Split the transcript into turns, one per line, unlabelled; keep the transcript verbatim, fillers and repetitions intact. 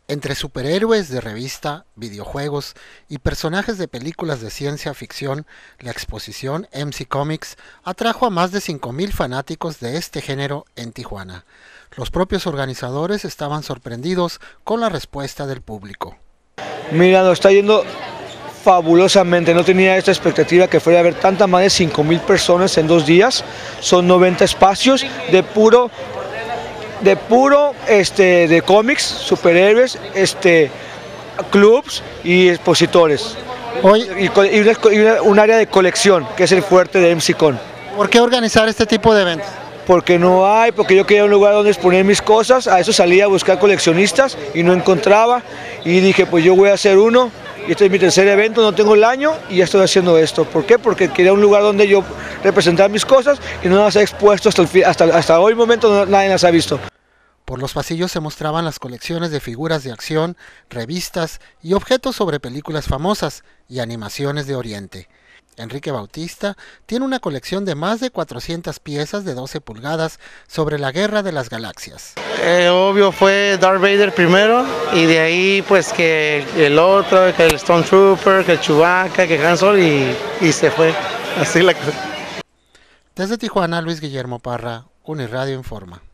Entre superhéroes de revista, videojuegos y personajes de películas de ciencia ficción, la exposición M C Comics atrajo a más de cinco mil fanáticos de este género en Tijuana. Los propios organizadores estaban sorprendidos con la respuesta del público.
Mira, nos está yendo fabulosamente, no tenía esta expectativa que fuera a haber tantas, más de cinco mil personas en dos días, son noventa espacios de puro de puro este de cómics, superhéroes, este clubs y expositores.
Hoy,
y, y, una, y una, un área de colección que es el fuerte de M C Con.
¿Por qué organizar este tipo de eventos?
Porque no hay, porque yo quería un lugar donde exponer mis cosas, a eso salía a buscar coleccionistas y no encontraba y dije pues yo voy a hacer uno y este es mi tercer evento, no tengo el año y ya estoy haciendo esto. ¿Por qué? Porque quería un lugar donde yo representar mis cosas y no las he expuesto hasta, el, hasta, hasta hoy momento, no, nadie las ha visto.
Por los pasillos se mostraban las colecciones de figuras de acción, revistas y objetos sobre películas famosas y animaciones de Oriente. Enrique Bautista tiene una colección de más de cuatrocientas piezas de doce pulgadas sobre la Guerra de las Galaxias.
Eh, obvio fue Darth Vader primero y de ahí pues que el otro, que el Stormtrooper, que el Chewbacca, que Han Solo y, y se fue. Así la cosa.
Desde Tijuana, Luis Guillermo Parra, Uniradio Informa.